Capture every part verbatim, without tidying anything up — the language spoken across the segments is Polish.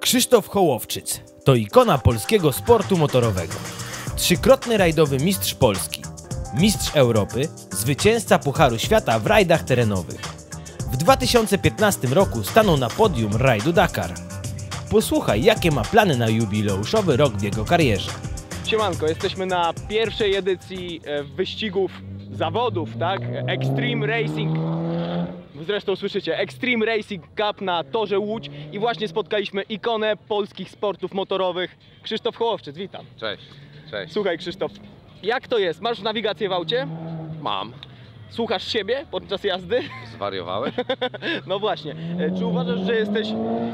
Krzysztof Hołowczyc to ikona polskiego sportu motorowego. Trzykrotny rajdowy mistrz Polski, mistrz Europy, zwycięzca Pucharu Świata w rajdach terenowych. W dwa tysiące piętnastym roku stanął na podium rajdu Dakar. Posłuchaj, jakie ma plany na jubileuszowy rok w jego karierze. Siemanko, jesteśmy na pierwszej edycji wyścigów zawodów, tak? Extreme Racing. Zresztą słyszycie, Extreme Racing Cup na torze Łódź i właśnie spotkaliśmy ikonę polskich sportów motorowych, Krzysztof Hołowczyc. Witam. Cześć, cześć. Słuchaj Krzysztof, jak to jest? Masz nawigację w aucie? Mam. Słuchasz siebie podczas jazdy? Zwariowałeś? No właśnie. Czy uważasz, że jesteś...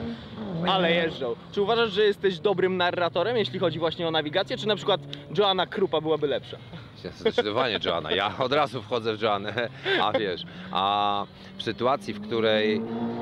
Ale jeżdżą. Czy uważasz, że jesteś dobrym narratorem, jeśli chodzi właśnie o nawigację, czy na przykład Joanna Krupa byłaby lepsza? Zdecydowanie Joanna. Ja od razu wchodzę w Joannę, a wiesz, a w sytuacji, w której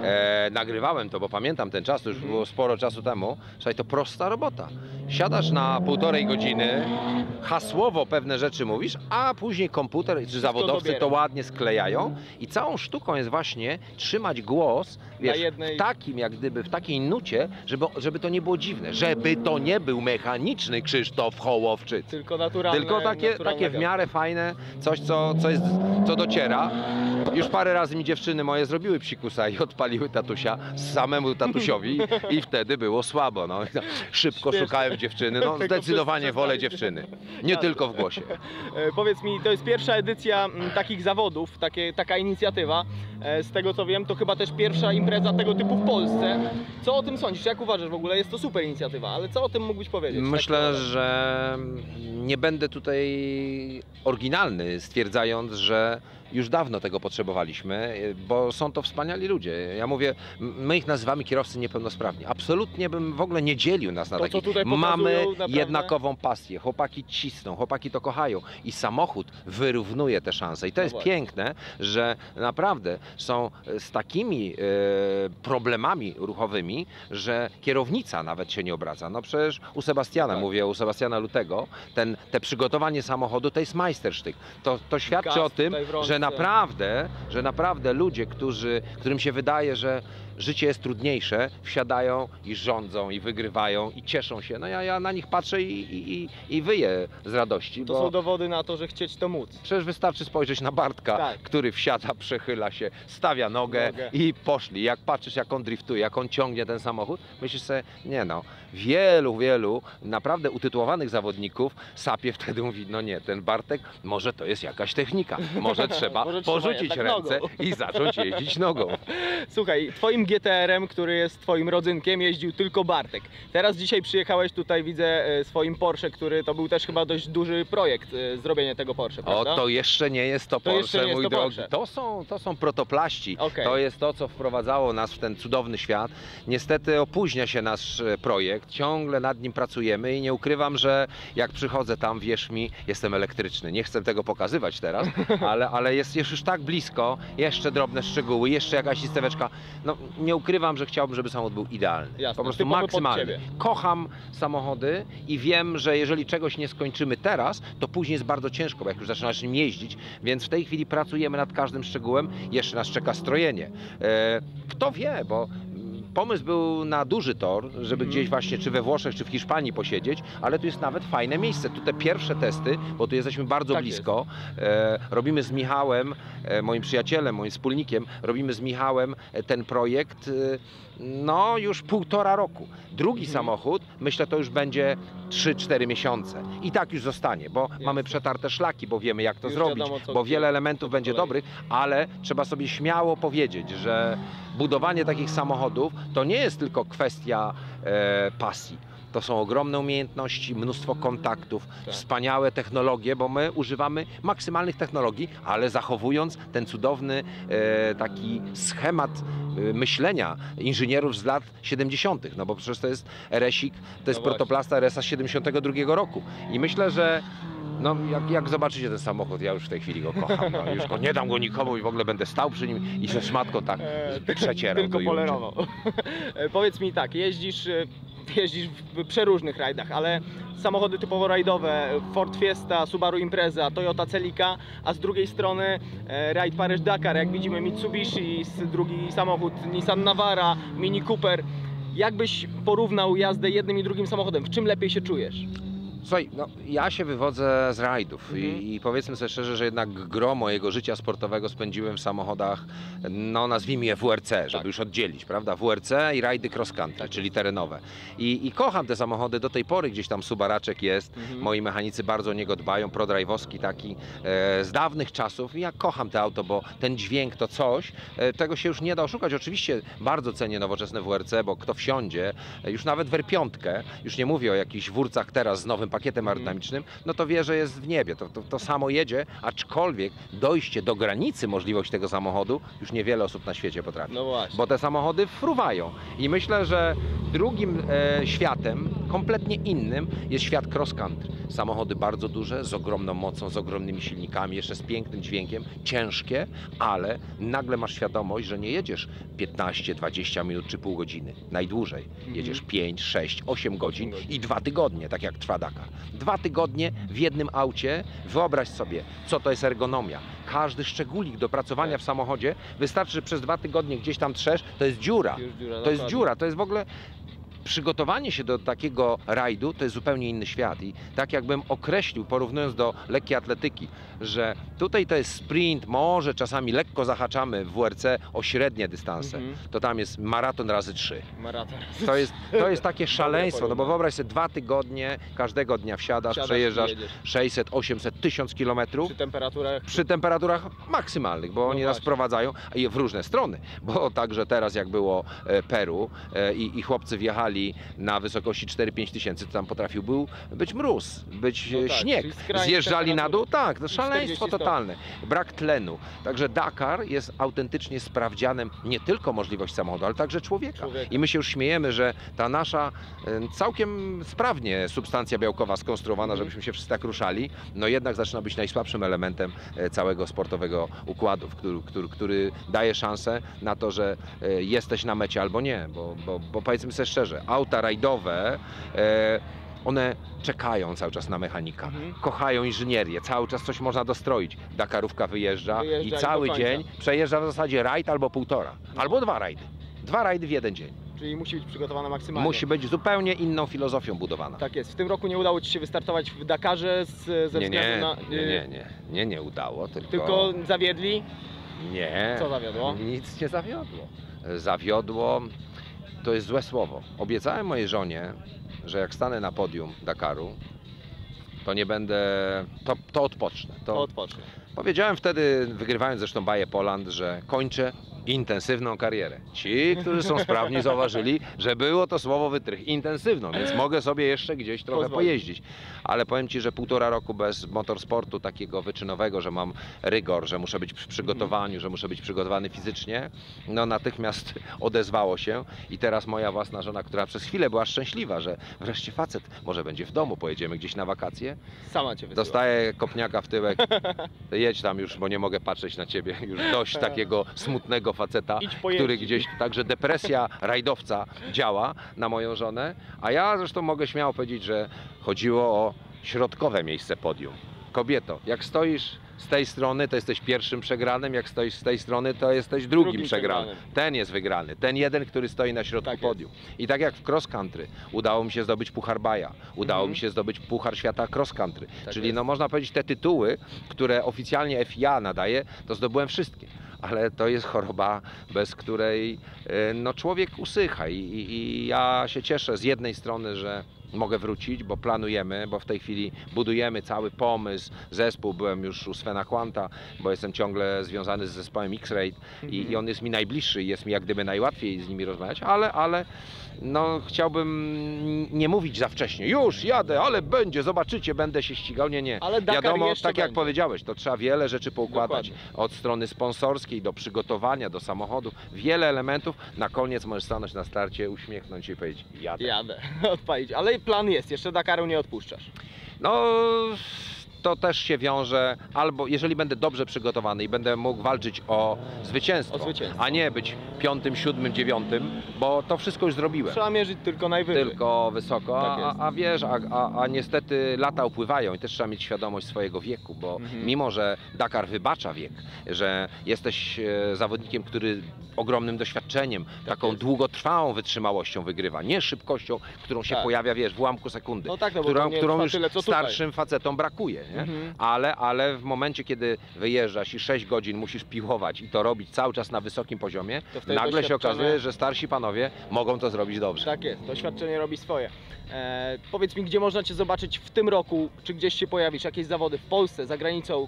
e, nagrywałem to, bo pamiętam ten czas, to już było sporo czasu temu, słuchaj, to prosta robota. Siadasz na półtorej godziny, hasłowo pewne rzeczy mówisz, a później komputer czy zawodowcy dobiera. to ładnie sklejają i całą sztuką jest właśnie trzymać głos, wiesz, jednej... w takim jak gdyby, w takiej nucie, żeby, żeby to nie było dziwne, żeby to nie był mechaniczny Krzysztof Hołowczyc. Tylko naturalne. Tylko takie, takie w miarę fajne, coś co, co, jest, co dociera. Już parę razy mi dziewczyny moje zrobiły psikusa i odpaliły tatusia samemu tatusiowi i wtedy było słabo. No. Szybko Śmieszne. szukałem dziewczyny, no zdecydowanie wolę dziewczyny, nie tylko w głosie. E, powiedz mi, to jest pierwsza edycja m, takich zawodów, takie, taka inicjatywa. E, z tego co wiem, to chyba też pierwsza impreza tego typu w Polsce. Co o tym sądzisz? Jak uważasz w ogóle? Jest to super inicjatywa, ale co o tym mógłbyś powiedzieć? Myślę, tak, że nie będę tutaj oryginalny, stwierdzając, że już dawno tego potrzebowaliśmy, bo są to wspaniali ludzie. Ja mówię, my ich nazywamy kierowcy niepełnosprawni. Absolutnie bym w ogóle nie dzielił nas na To, co takich. tutaj pokazują, Mamy naprawdę? jednakową pasję. Chłopaki cisną, chłopaki to kochają i samochód wyrównuje te szanse. I to No jest właśnie. piękne, że naprawdę są z takimi e, problemami ruchowymi, że kierownica nawet się nie obraca. No przecież u Sebastiana, Tak. mówię u Sebastiana Lutego, ten, te przygotowanie samochodu to jest majstersztyk. To, to świadczy Gaz o tym, tutaj w rączce. że naprawdę, że naprawdę ludzie, którzy, którym się wydaje, że życie jest trudniejsze, wsiadają i rządzą i wygrywają i cieszą się. No ja, ja na nich patrzę i, i, i, i wyję z radości. To bo są dowody na to, że chcieć to móc. przecież wystarczy spojrzeć na Bartka, Tak. który wsiada, przechyla się, stawia nogę, Nogę. i poszli. Jak patrzysz, jak on driftuje, jak on ciągnie ten samochód, myślisz sobie, nie no, wielu, wielu naprawdę utytułowanych zawodników sapie wtedy mówi, no nie, ten Bartek, może to jest jakaś technika, może trzeba Może trzeba porzucić jednak ręce nogą. i zacząć jeździć nogą. Słuchaj, twoim G T R-em, który jest twoim rodzynkiem, jeździł tylko Bartek. Teraz dzisiaj przyjechałeś tutaj, widzę, e, swoim Porsche, który to był też chyba dość duży projekt, e, zrobienie tego Porsche, O, prawda? to jeszcze nie jest to, To jeszcze Porsche, nie jest mój to drogi. Porsche. To są, to są protoplaści. Okej. To jest to, co wprowadzało nas w ten cudowny świat. Niestety opóźnia się nasz e, projekt. Ciągle nad nim pracujemy i nie ukrywam, że jak przychodzę tam, wierz mi, jestem elektryczny. Nie chcę tego pokazywać teraz, ale, ale jest, jest już tak blisko. Jeszcze drobne szczegóły, jeszcze jakaś listeweczka. No, nie ukrywam, że chciałbym, żeby samochód był idealny. Jasne, po prostu typowy pod maksymalny. ciebie. Kocham samochody i wiem, że jeżeli czegoś nie skończymy teraz, to później jest bardzo ciężko, bo jak już zaczynasz nim jeździć, więc w tej chwili pracujemy nad każdym szczegółem. Jeszcze nas czeka strojenie. E, kto wie, bo pomysł był na duży tor, żeby gdzieś właśnie czy we Włoszech, czy w Hiszpanii posiedzieć, ale tu jest nawet fajne miejsce. Tu te pierwsze testy, bo tu jesteśmy bardzo Tak blisko, e, robimy z Michałem, e, moim przyjacielem, moim wspólnikiem, robimy z Michałem e, ten projekt e, no już półtora roku. Drugi Mhm. samochód, myślę, to już będzie trzy cztery miesiące. I tak już zostanie, bo mamy przetarte szlaki, bo wiemy jak to Już zrobić, wiadomo, co bo gdzie, wiele co elementów po będzie kolei. dobrych, ale trzeba sobie śmiało powiedzieć, że budowanie takich samochodów to nie jest tylko kwestia e, pasji. To są ogromne umiejętności, mnóstwo kontaktów, Tak. wspaniałe technologie, bo my używamy maksymalnych technologii, ale zachowując ten cudowny e, taki schemat e, myślenia inżynierów z lat siedemdziesiątych. No bo przecież to jest eresik, to jest No protoplasta er es a z siedemdziesiątego drugiego roku. I myślę, że no, jak, jak zobaczycie ten samochód, ja już w tej chwili go kocham. No, już go nie dam go nikomu i w ogóle będę stał przy nim i ze szmatką tak E, przecierał. Tylko do polerował. E, Powiedz mi tak, jeździsz, e, jeździsz w przeróżnych rajdach, ale samochody typowo rajdowe, Ford Fiesta, Subaru Impreza, Toyota Celica, a z drugiej strony e, rajd Paryż-Dakar, jak widzimy Mitsubishi, drugi samochód Nissan Navara, Mini Cooper. Jak byś porównał jazdę jednym i drugim samochodem? W czym lepiej się czujesz? Słuchaj, no, ja się wywodzę z rajdów Mhm. i, i powiedzmy sobie szczerze, że jednak gro mojego życia sportowego spędziłem w samochodach, no nazwijmy je W R C, żeby Tak. już oddzielić, prawda? W R C i rajdy cross country, Tak czyli terenowe. I, I kocham te samochody, do tej pory gdzieś tam subaraczek jest, Mhm. moi mechanicy bardzo o niego dbają, prodrive'owski taki e, z dawnych czasów i ja kocham te auto, bo ten dźwięk to coś, e, tego się już nie da oszukać. Oczywiście bardzo cenię nowoczesne W R C, bo kto wsiądzie, e, już nawet w R pięć, już nie mówię o jakichś wórcach teraz z nowym pakietem aerodynamicznym, no to wie, że jest w niebie, to, to, to samo jedzie, aczkolwiek dojście do granicy możliwości tego samochodu już niewiele osób na świecie potrafi. No właśnie. Bo te samochody fruwają i myślę, że drugim e, światem, kompletnie innym, jest świat cross country. Samochody bardzo duże, z ogromną mocą, z ogromnymi silnikami, jeszcze z pięknym dźwiękiem, ciężkie, ale nagle masz świadomość, że nie jedziesz piętnaście, dwadzieścia minut czy pół godziny, najdłużej. Jedziesz pięć, sześć, osiem godzin godzin. i dwa tygodnie, tak jak trwa Dakar. Dwa tygodnie w jednym aucie, wyobraź sobie, co to jest ergonomia. Każdy szczególik dopracowania w samochodzie, wystarczy, że przez dwa tygodnie gdzieś tam trzesz, to jest dziura. Już dziura, To jest dokładnie. dziura, to jest w ogóle... Przygotowanie się do takiego rajdu to jest zupełnie inny świat i tak jakbym określił, porównując do lekkiej atletyki, że tutaj to jest sprint, może czasami lekko zahaczamy w W R C o średnie dystanse, Mhm. to tam jest maraton razy trzy. Maraton. To jest, to jest takie szaleństwo, no bo porównanie. wyobraź sobie dwa tygodnie, każdego dnia wsiadasz, Wsiadasz i przejeżdżasz jedziesz. sześćset, osiemset, tysiąc kilometrów. Przy temperaturach. Przy temperaturach maksymalnych, bo No oni nas właśnie. wprowadzają i w różne strony, bo także teraz jak było e, Peru e, i, i chłopcy wjechali na wysokości cztery pięć tysięcy, to tam potrafił był być mróz, być No e, tak, śnieg. czyli skrajne Zjeżdżali na dół, temperatury. tak, to szaleństwo czterdzieści stopni. totalne, brak tlenu. Także Dakar jest autentycznie sprawdzianem nie tylko możliwości samochodu, ale także człowieka. Człowieka. I my się już śmiejemy, że ta nasza e, całkiem sprawnie substancja białkowa skonstruowana, Mhm. żebyśmy się wszyscy tak ruszali, no jednak zaczyna być najsłabszym elementem e, całego sportowego układu, który, który, który daje szansę na to, że e, jesteś na mecie albo nie, bo, bo, bo powiedzmy sobie szczerze, auta rajdowe, e, one czekają cały czas na mechanika, Mhm. kochają inżynierię, cały czas coś można dostroić. Dakarówka wyjeżdża, Wyjeżdża i i do cały końca. dzień przejeżdża w zasadzie rajd albo półtora, albo dwa rajdy. Dwa rajdy w jeden dzień. Czyli musi być przygotowana maksymalnie. Musi być zupełnie inną filozofią budowana. Tak jest. W tym roku nie udało Ci się wystartować w Dakarze z, ze Nie, względu nie, na... nie, nie, nie, nie, nie udało, tylko... Tylko zawiedli. Nie. Co zawiodło? Nic nie zawiodło. Zawiodło to jest złe słowo. Obiecałem mojej żonie, że jak stanę na podium Dakaru, to nie będę, to, to odpocznę. To To odpocznie. powiedziałem wtedy, wygrywając zresztą Baję Poland, że kończę intensywną karierę. Ci, którzy są sprawni, zauważyli, że było to słowo wytrych, intensywną, więc mogę sobie jeszcze gdzieś trochę Pozwolić. pojeździć. Ale powiem Ci, że półtora roku bez motorsportu takiego wyczynowego, że mam rygor, że muszę być w przygotowaniu, że muszę być przygotowany fizycznie, no natychmiast odezwało się i teraz moja własna żona, która przez chwilę była szczęśliwa, że wreszcie facet może będzie w domu, pojedziemy gdzieś na wakacje, Sama Cię wysyła. dostaje kopniaka w tyłek, jedź tam już, bo nie mogę patrzeć na Ciebie, już dość takiego smutnego faceta, Idź pojeździć. który gdzieś, także depresja rajdowca działa na moją żonę, a ja zresztą mogę śmiało powiedzieć, że chodziło o środkowe miejsce podium. Kobieto, jak stoisz z tej strony, to jesteś pierwszym przegranym, jak stoisz z tej strony, to jesteś drugim, Drugim przegranym. przegranym. Ten jest wygrany, ten jeden, który stoi na środku Tak jest. podium. I tak jak w cross country udało mi się zdobyć Puchar Baja, udało Mhm. mi się zdobyć Puchar Świata cross country, Tak czyli jest. no można powiedzieć te tytuły, które oficjalnie F I A nadaje, to zdobyłem wszystkie. Ale to jest choroba, bez której e, no, człowiek usycha i, i, i ja się cieszę z jednej strony, że mogę wrócić, bo planujemy, bo w tej chwili budujemy cały pomysł, zespół, byłem już u Svena Quanta, bo jestem ciągle związany z zespołem X-Raid i, i on jest mi najbliższy i jest mi jak gdyby najłatwiej z nimi rozmawiać, ale, ale no, chciałbym nie mówić za wcześnie, już jadę, ale będzie, zobaczycie, będę się ścigał, nie, nie. Ale Dakar Wiadomo, jeszcze tak jak będzie. powiedziałeś, to trzeba wiele rzeczy poukładać, Dokładnie. od strony sponsorskiej do przygotowania, do samochodu, wiele elementów, na koniec możesz stanąć na starcie, uśmiechnąć się i powiedzieć, jadę. Jadę, odpalić. Ale plan jest, jeszcze Dakaru nie odpuszczasz. No, to też się wiąże, albo jeżeli będę dobrze przygotowany i będę mógł walczyć o zwycięstwo, O zwycięstwo. a nie być piątym, siódmym, dziewiątym, bo to wszystko już zrobiłem. Trzeba mierzyć tylko najwyżej. Tylko wysoko, Tak a, jest. a wiesz, a, a, a niestety lata upływają i też trzeba mieć świadomość swojego wieku, bo Mhm. mimo, że Dakar wybacza wiek, że jesteś e, zawodnikiem, który ogromnym doświadczeniem, taką jest. długotrwałą wytrzymałością wygrywa, nie szybkością, którą się Tak. pojawia, wiesz, w ułamku sekundy, No tak, no bo to którą, nie którą trwa już tyle, co tutaj. starszym facetom brakuje, nie? Mhm. Ale, ale w momencie, kiedy wyjeżdżasz i sześć godzin musisz piłować i to robić cały czas na wysokim poziomie, To wtedy nagle się doświadczenie- okazuje, że starsi panowie mogą to zrobić dobrze. Tak jest, doświadczenie robi swoje. E, powiedz mi, gdzie można Cię zobaczyć w tym roku, czy gdzieś się pojawisz, jakieś zawody w Polsce, za granicą?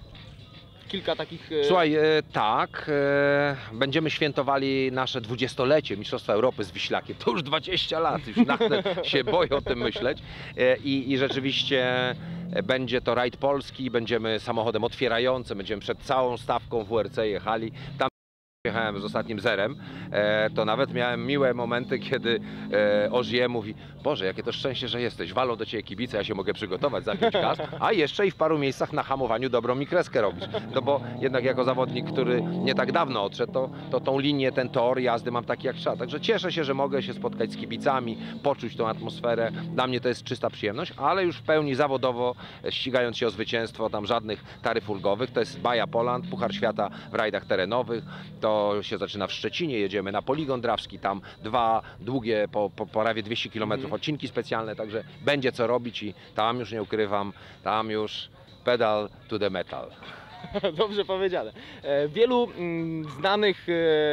Kilka takich... E... Słuchaj, e, tak, e, będziemy świętowali nasze dwudziestolecie Mistrzostwa Europy z Wiślakiem. To już dwadzieścia lat, już naprawdę się boję o tym myśleć. E, i, I rzeczywiście e, będzie to rajd polski, będziemy samochodem otwierającym, będziemy przed całą stawką W R C jechali. Tam jechałem z ostatnim zerem, e, to nawet miałem miłe momenty, kiedy e, Ogier mówi: Boże, jakie to szczęście, że jesteś, walą do Ciebie kibice, ja się mogę przygotować za pięć kas, a jeszcze i w paru miejscach na hamowaniu dobrą mi kreskę robisz. No bo jednak jako zawodnik, który nie tak dawno odszedł, to, to tą linię, ten tor jazdy mam taki jak trzeba. Także cieszę się, że mogę się spotkać z kibicami, poczuć tą atmosferę. Dla mnie to jest czysta przyjemność, ale już w pełni zawodowo, ścigając się o zwycięstwo, tam żadnych taryf ulgowych. To jest Baja Poland, Puchar Świata w rajdach terenowych. To się zaczyna w Szczecinie, jedziemy na Poligon Drawski, tam dwa długie, po, po prawie dwieście kilometrów Mhm. odcinki specjalne, także będzie co robić i tam już nie ukrywam, tam już pedal to the metal. Dobrze powiedziane. E, wielu mm, znanych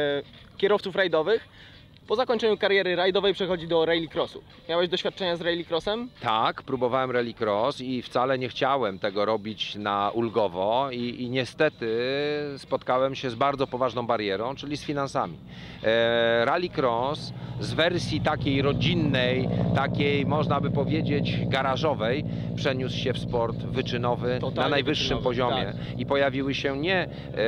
e, kierowców rajdowych po zakończeniu kariery rajdowej przechodzi do rallycrossu. Miałeś doświadczenia z rallycrossem? Tak, próbowałem rallycross i wcale nie chciałem tego robić na ulgowo i, i niestety spotkałem się z bardzo poważną barierą, czyli z finansami. E, rallycross z wersji takiej rodzinnej, takiej można by powiedzieć garażowej, przeniósł się w sport wyczynowy Totalnie na najwyższym wyczynowy, poziomie tak. i pojawiły się nie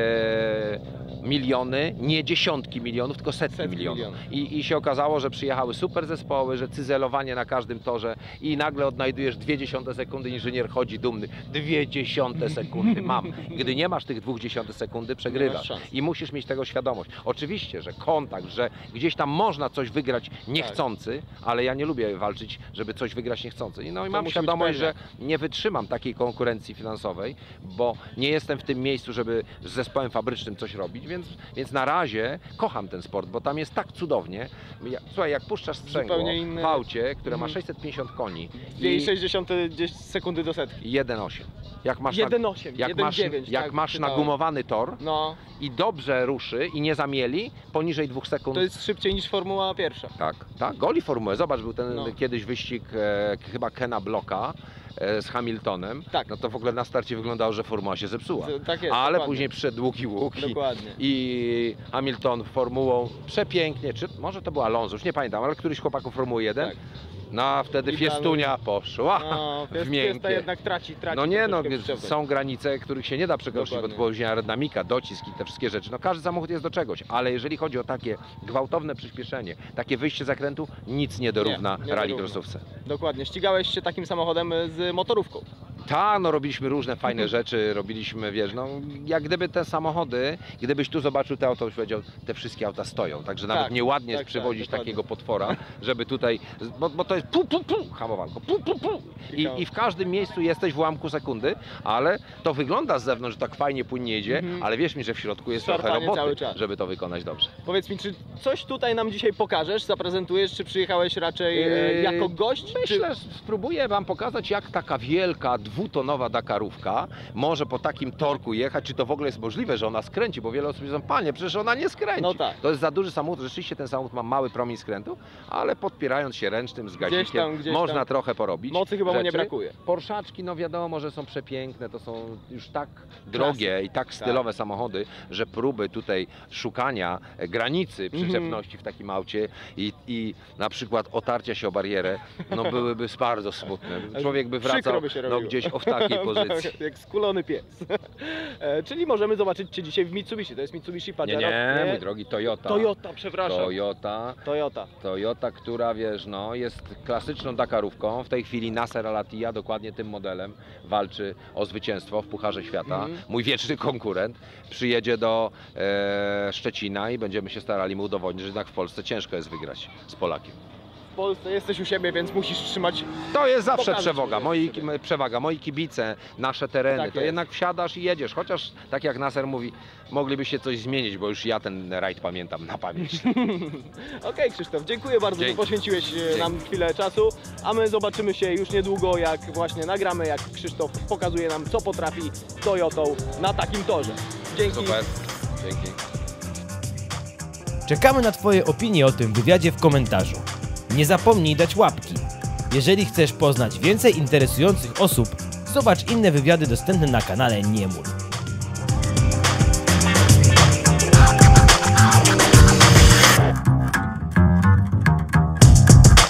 e, miliony, nie dziesiątki milionów, tylko setki, Setki milionów. milionów. I, I się okazało, że przyjechały super zespoły, że cyzelowanie na każdym torze i nagle odnajdujesz dwie dziesiąte sekundy, inżynier chodzi dumny. Dwie dziesiąte sekundy mam. Gdy nie masz tych dwóch dziesiątych sekundy, Nie masz przegrywasz. szans. I musisz mieć tego świadomość. Oczywiście, że kontakt, że gdzieś tam można coś wygrać niechcący, ale ja nie lubię walczyć, żeby coś wygrać niechcący. No i To mam musi być świadomość, że pewne. nie wytrzymam takiej konkurencji finansowej, bo nie jestem w tym miejscu, żeby z zespołem fabrycznym coś robić, więc, więc na razie kocham ten sport, bo tam jest tak cudownie. Ja, słuchaj, jak puszczasz sprzęgło Zupełnie inny- w aucie, które ma Mhm. sześćset pięćdziesiąt koni dwie i i sześć dziesiątych sekundy do setki. jeden osiem. Jak masz, na, jeden osiem, jak jeden masz, dziewięć, jak tak, masz czytałem. nagumowany tor No, i dobrze ruszy i nie zamieli, poniżej dwóch sekund. to jest szybciej niż Formuła pierwsza. Tak, tak, goli formułę. Zobacz, był ten No. kiedyś wyścig e, chyba Kena Blocka e, z Hamiltonem. Tak. No to w ogóle na starcie wyglądało, że formuła się zepsuła. Z- tak jest, Ale dokładnie. później przyszedł długi łuk i, Dokładnie. i Hamilton formułą przepięknie, czy może to był Alonso, już nie pamiętam, ale któryś chłopaków Formuły jeden. Tak. No a wtedy I fiestunia poszła No, w Fiesta miękkie. jednak traci, traci. No nie, no troszeczkę przyciągłość. są granice, których się nie da przekroczyć, bo to Dokładnie. później aerodynamika, docisk i te wszystkie rzeczy. No każdy samochód jest do czegoś, ale jeżeli chodzi o takie gwałtowne przyspieszenie, takie wyjście z zakrętu, nic nie dorówna Nie, nie rally dorówna. crossówce. Dokładnie. Ścigałeś się takim samochodem z motorówką. Tak, no robiliśmy różne fajne rzeczy, robiliśmy, wiesz, no jak gdyby te samochody, gdybyś tu zobaczył te auto, byś powiedział, te wszystkie auta stoją, także nawet Tak, nieładnie tak, jest przywozić tak, dokładnie. takiego potwora, żeby tutaj, bo, bo to jest pu, pu, pu, hamowanko, pu, pu, pu. I, i w każdym miejscu jesteś w ułamku sekundy, ale to wygląda z zewnątrz, że tak fajnie, płynnie jedzie, Mhm. ale wierz mi, że w środku jest trochę Szarpanie cały roboty, czas. żeby to wykonać dobrze. Powiedz mi, czy coś tutaj nam dzisiaj pokażesz, zaprezentujesz, czy przyjechałeś raczej e, Yy, jako gość? Myślę, że spróbuję Wam pokazać, jak taka wielka, dwutonowa Dakarówka może po takim torku jechać, czy to w ogóle jest możliwe, że ona skręci, bo wiele osób powiedzą, panie, przecież ona nie skręci. No tak. To jest za duży samochód, rzeczywiście ten samochód ma mały promień skrętu, ale podpierając się ręcznym z Gdzieś gazikiem, tam, gdzieś można tam. trochę porobić. Mocy chyba mu nie rzeczy. brakuje. Porszaczki, no wiadomo, że są przepiękne, to są już tak drogie i tak stylowe samochody, że próby tutaj szukania granicy przyczepności w takim aucie i, i na przykład otarcia się o barierę, no byłyby bardzo smutne. Człowiek by Przykro wracał by się no, robiło. gdzieś gdzieś o w takiej pozycji. Jak skulony pies. E, czyli możemy zobaczyć Cię dzisiaj w Mitsubishi. To jest Mitsubishi Pajero? Nie, nie, mój drogi, Toyota. Toyota, przepraszam. Toyota. Toyota. Toyota, która wiesz, no, jest klasyczną Dakarówką. W tej chwili Nasser Al-Attiyah dokładnie tym modelem walczy o zwycięstwo w Pucharze Świata. Mhm. Mój wieczny konkurent przyjedzie do e, Szczecina i będziemy się starali mu udowodnić, że jednak w Polsce ciężko jest wygrać z Polakiem. W Polsce jesteś u siebie, więc musisz trzymać... To jest zawsze Pokażę przewaga. ci, Moi, sobie. przewaga. Moi kibice, nasze tereny, Tak to jest. jednak wsiadasz i jedziesz. Chociaż, tak jak Nasser mówi, moglibyście coś zmienić, bo już ja ten rajd pamiętam na pamięć. Okej, Krzysztof, dziękuję bardzo, Dzięki. że poświęciłeś e, Dzięki. nam chwilę czasu, a my zobaczymy się już niedługo, jak właśnie nagramy, jak Krzysztof pokazuje nam, co potrafi Toyotą na takim torze. Dzięki. Super. Dzięki. Czekamy na Twoje opinie o tym wywiadzie w komentarzu. Nie zapomnij dać łapki. Jeżeli chcesz poznać więcej interesujących osób, zobacz inne wywiady dostępne na kanale Niemur.